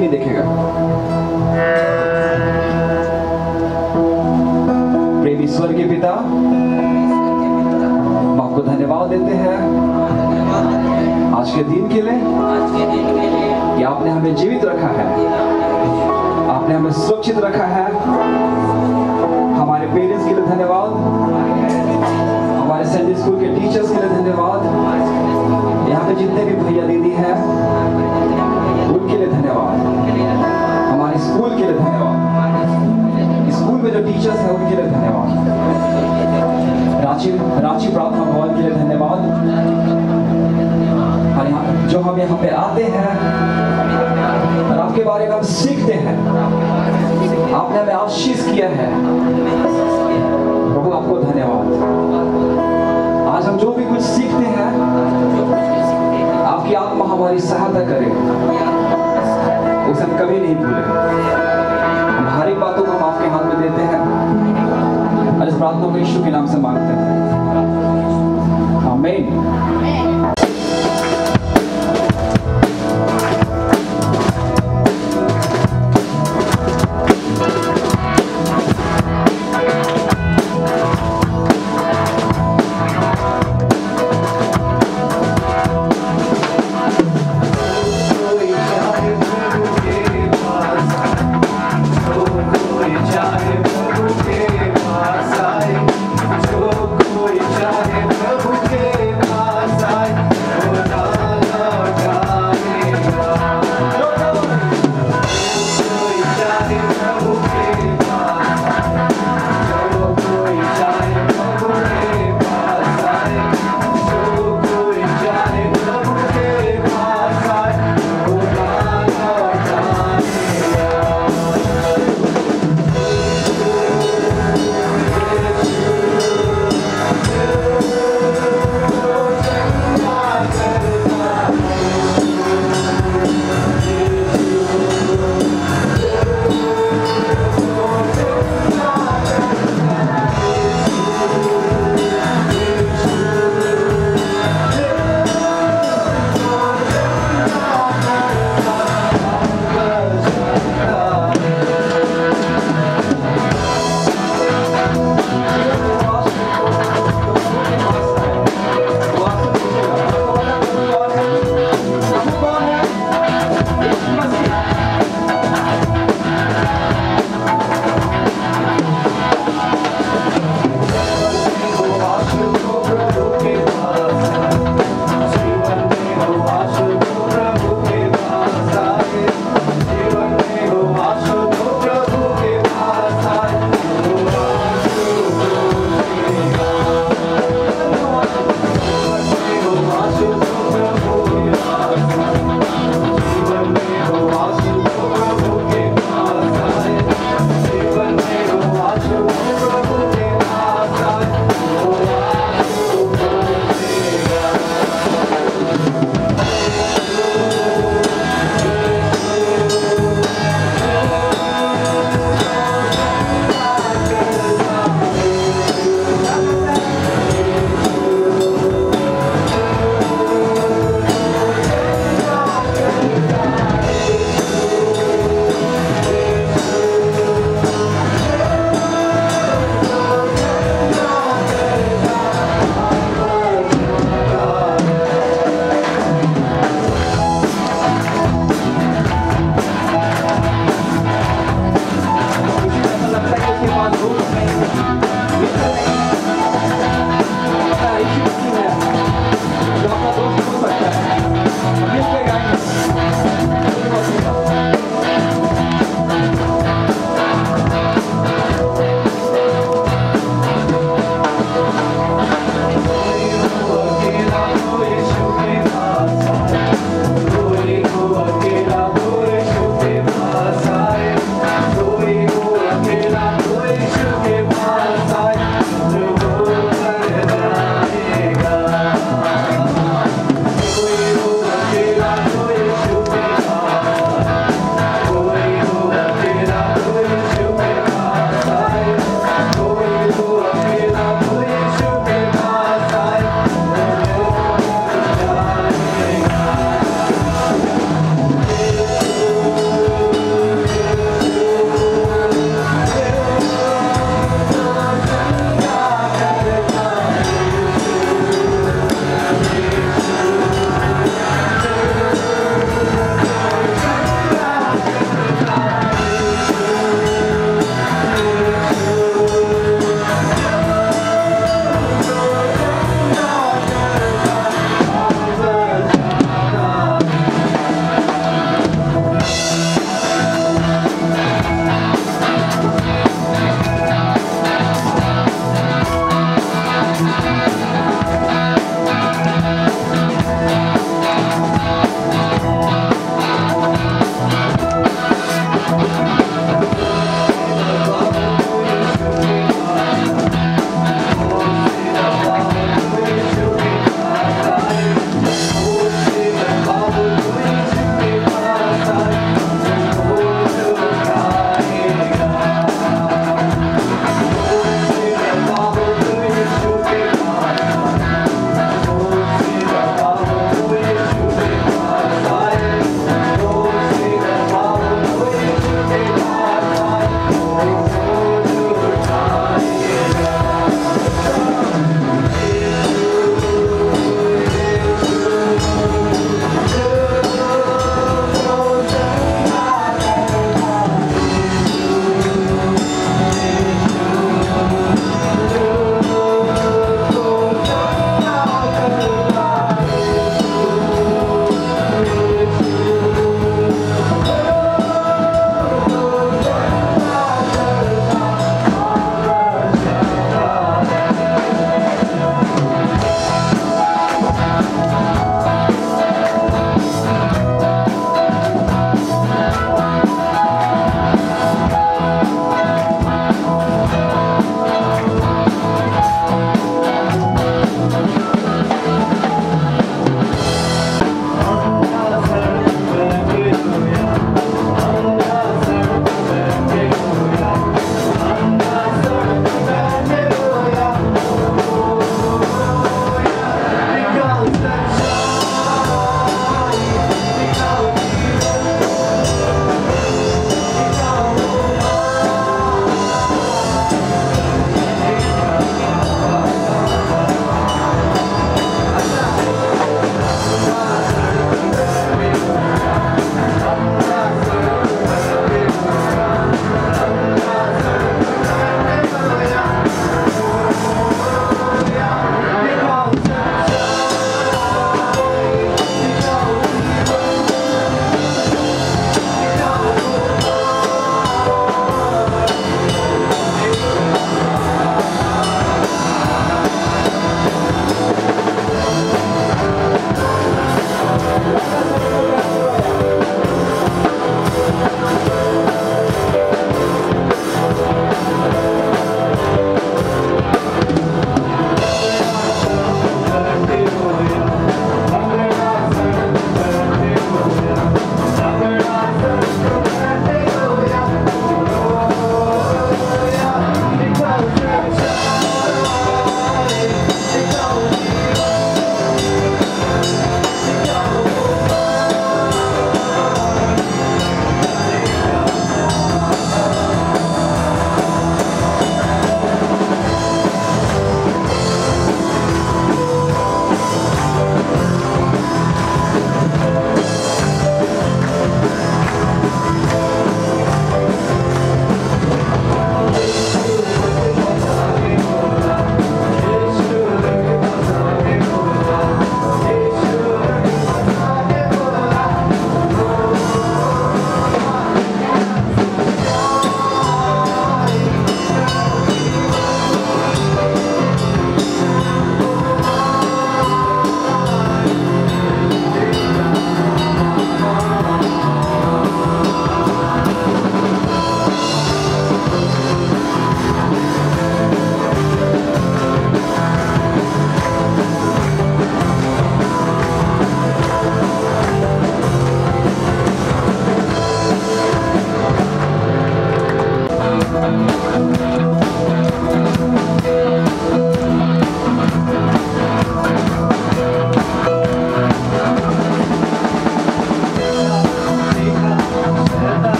नहीं देखेगा। प्रेमी स्वर्गीय पिता, हम आपको धन्यवाद देते हैं आज के दिन के लिए कि आपने हमें जीवित रखा है, आपने हमें सुरक्षित रखा है। हमारे पेरेंट्स के लिए धन्यवाद, हमारे संडे स्कूल के टीचर्स के लिए धन्यवाद, यहाँ पे जितने भी भैया दीदी हैं उनके लिए धन्यवाद, हमारे स्कूल के लिए धन्यवाद, स्कूल में जो टीचर्स हैं उनके लिए धन्यवाद, रांची प्रार्थना भवन के लिए धन्यवाद। और जो हम यहाँ पे आते हैं और आपके बारे में हम सीखते हैं, आपने हमें आशीष किया है, प्रभु आपको धन्यवाद। आज हम जो भी कुछ सीखते हैं, आपकी आत्मा हमारी सहायता करे, उसे हम कभी नहीं भूले। हम हर एक बातों को हम आपके हाथ में देते हैं और इस प्रार्थना को यीशु के नाम से मांगते हैं, आमीन। जो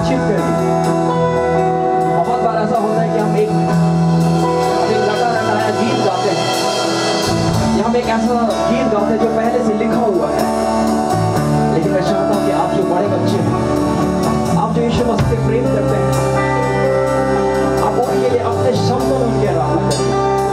बातचीत करिए। बहुत बार ऐसा होता है कि हम एक लगा रटाया गीत गाते हैं, या हम एक ऐसा गीत गाते हैं जो पहले से लिखा हुआ है। लेकिन मैं चाहता हूं कि आप जो बड़े बच्चे हैं, आप जो यीशु मसीह से प्रेम करते हैं, आप उनके लिए अपने शब्दों में उनकी आराधना करें।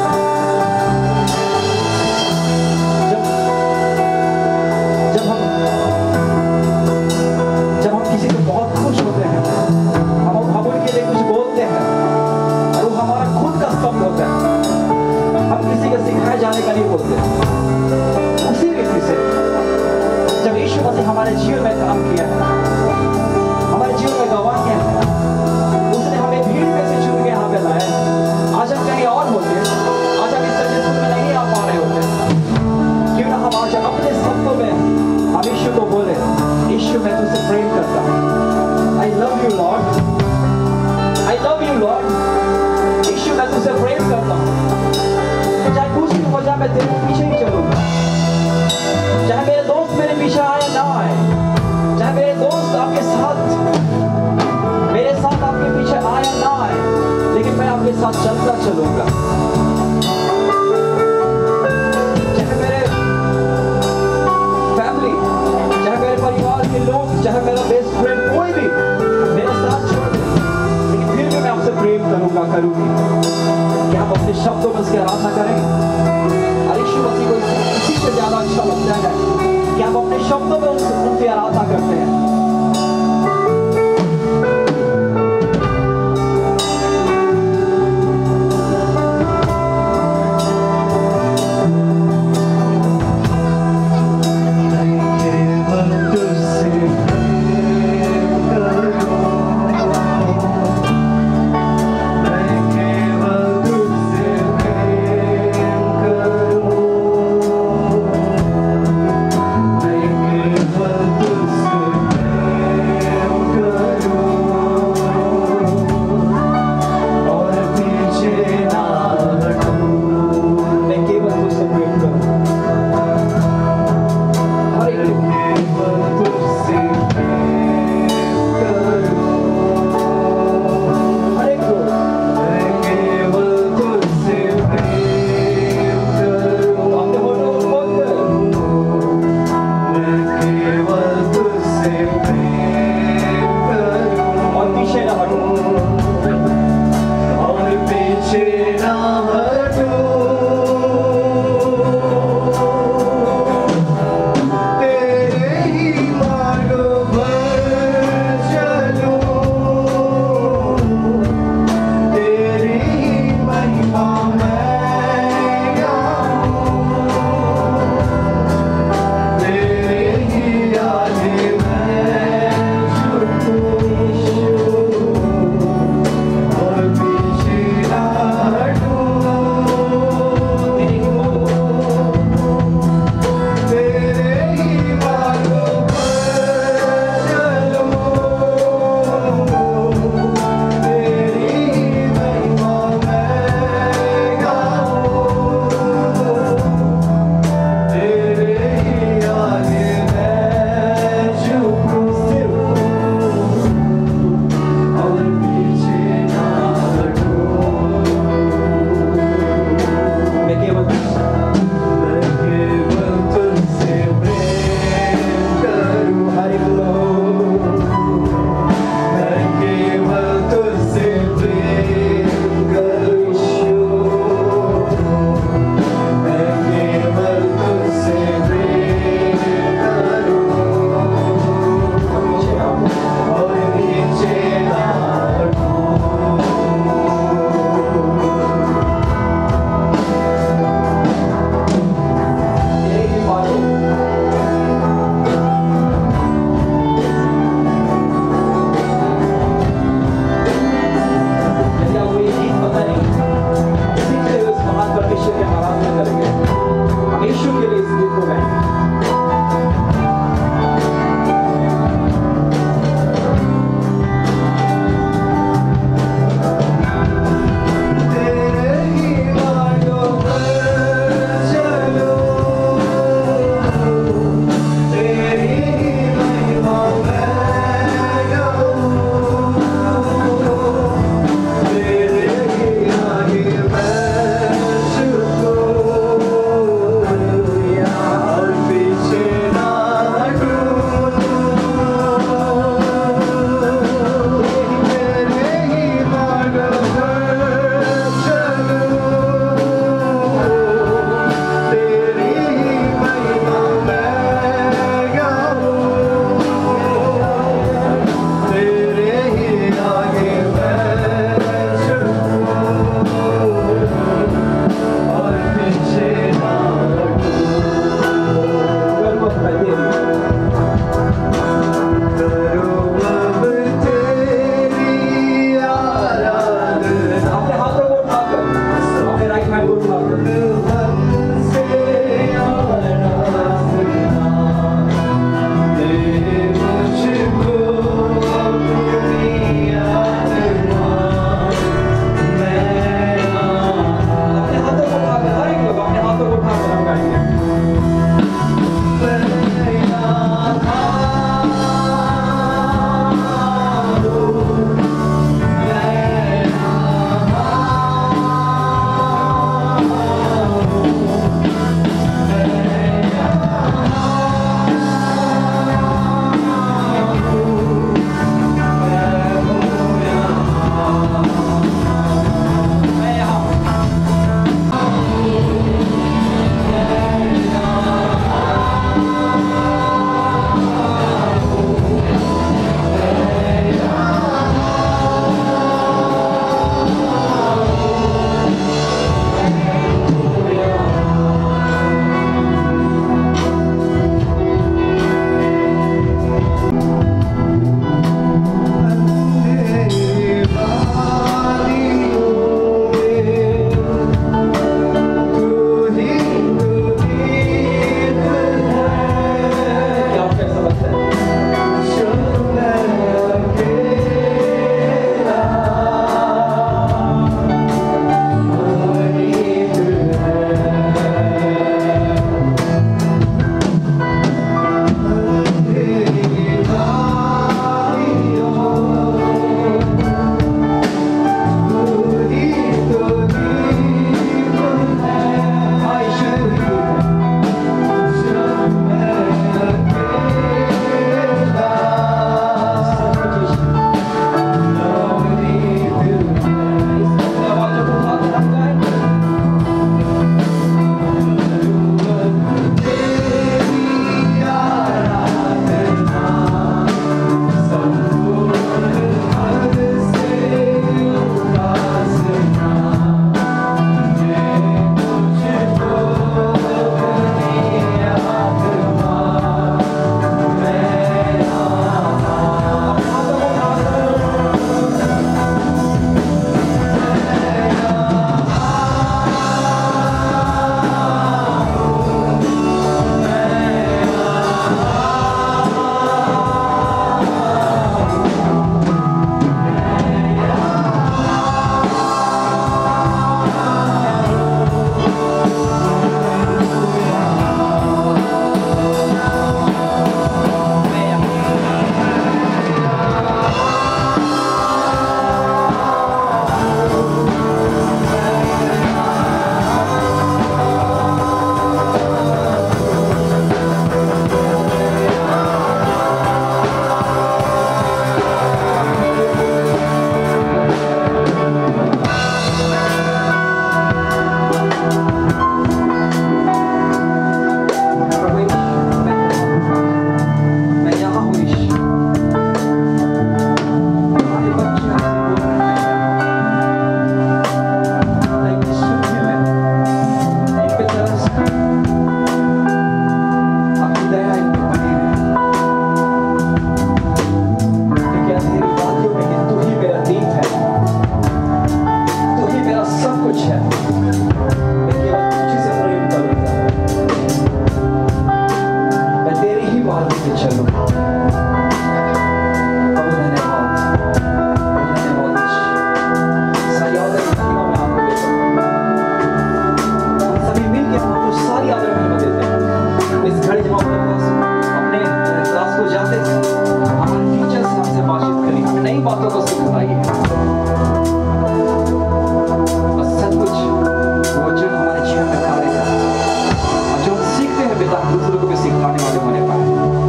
जब हम किसी को बहुत खुश होते हैं, हम उनके लिए कुछ बोलते हैं और वो हमारा खुद का शब्द होता है, हम किसी के सिखाए जाने का नहीं बोलते। उसी रीति से जब यीशु मसीह हमारे जीवन में काम किया है, हमारे जीवन में गवाह किया है, उसने हमें भीड़ में से चुन के यहाँ पे लाया। आज हम कहीं और होते, आज हम इस संडे स्कूल में नहीं आ पा रहे होते, क्यों ना हम आज अपने शब्दों में हम यीशु को बोले, यीशु मैं तुझसे प्रेम करता हूँ, I love you Lord, I love you Lord, यीशु मैं तुझसे प्रेम करता हूँ। चाहे कुछ भी हो जाए मैं तेरे पीछे ही चलूंगा, चाहे मेरे दोस्त मेरे पीछे आए ना आए, चाहे मेरे दोस्त आपके साथ आपके पीछे आए ना आए, लेकिन मैं आपके साथ चलता चलूंगा। चाहे मेरे फैमिली, चाहे मेरे परिवार के लोग, चाहे मेरा बेस्ट फ्रेंड कोई भी मेरे साथ छोड़ दे, लेकिन फिर भी मैं आपसे प्रेम करूंगा, करूंगी। क्या हम अपने शब्दों में उसकी आराधना करेंगे? यीशु मसीह को इसी से ज्यादा अच्छा लगता है कि हम अपने शब्दों में उनकी आराधना करते हैं। है, मैं केवल तुझी से प्रेम करूंगा, मैं तेरी ही बात पे चलूं। प्रभु धन्यवाद, धन्यवाद। सारी आदर महिमा मैं आपको देता हूं। हम सभी मिलकर आपको सारी आदर महिमा देते हैं। इस घड़ी जब हम अपने क्लास को जाते हैं, हमारे टीचर से हमसे बातचीत करिए, हमें नई बातों को सिखाइए। और सचमुच वो जो हमारे जीवन में कार्य करता है और जो हम सीखते हैं पिता, दूसरों को भी सिखाने वाले होने पाए।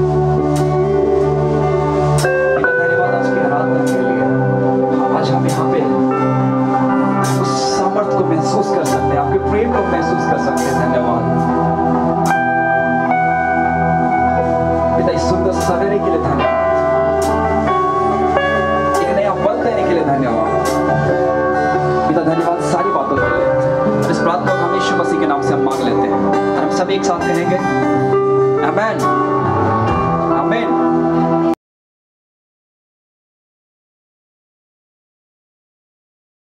पिता धन्यवाद आज की आराधना के लिए। आज हम यहाँ पे उस सामर्थ्य को महसूस कर सकते हैं, आपके प्रेम को महसूस कर सकते हैं। धन्यवाद पिता, इस सुंदर सवेरे के लिए धन्यवाद, एक नया बल देने के लिए धन्यवाद पिता। धन्यवाद सारी बातों के लिए। और इस प्रार्थना को हम यीशु मसीह के नाम से हम मांग लेते हैं और हम सब एक साथ कहेंगे आमेन।